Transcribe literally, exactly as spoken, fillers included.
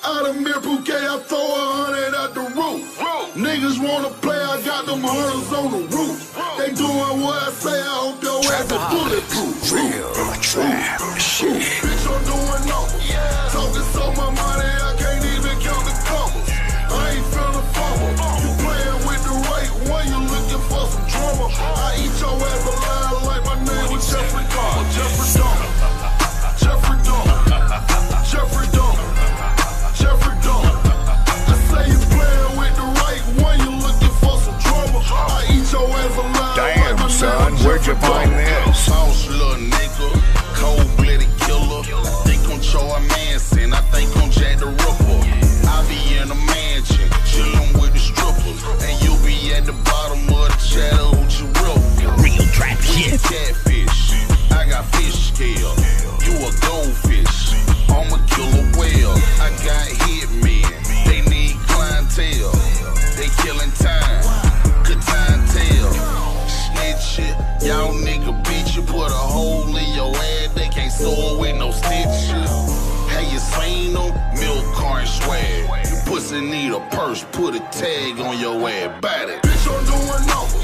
Out of Mir Bouquet, I throw a hundred at the roof. Niggas wanna play, I got them hunters on the roof. They doing what I say, I hope your ass is bulletproof. Real trap shit. Bitch, I'm doing numbers. Talking so much money, I can't even count the commas. I ain't feeling fumble. You playing with the right one, you looking for some drama. I eat your ass alive like my name was Jeffrey Dahmer. Jeffrey Dahmer. Jeffrey Dahmer. Jeffrey Dahmer. Jeffrey Dahmer. I say you playing with the right one, you looking for some drama. I eat your ass alive. Damn, like my son, name where'd you find this? Sauce, little nigga, cold-blooded killer. I think I'm Charlie Manson, I think I'm Jack the Ripper. I be in a mansion, chillin' with the strippers, and you be at the bottom of the Chattahoochee River. Real trap shit. Catfish, I got fish scale. You a goldfish, I'm a killer whale. I got hitmen, they need clientele. They killing time, good time tell. Snitch shit, y'all nigga bitch, you put a hole in your head, they can't sew it with no stitches. Hey, you seen them? Milk carton swag. You pussy need a purse, put a tag on your ass, bite it. Bitch, I'm doing numbers.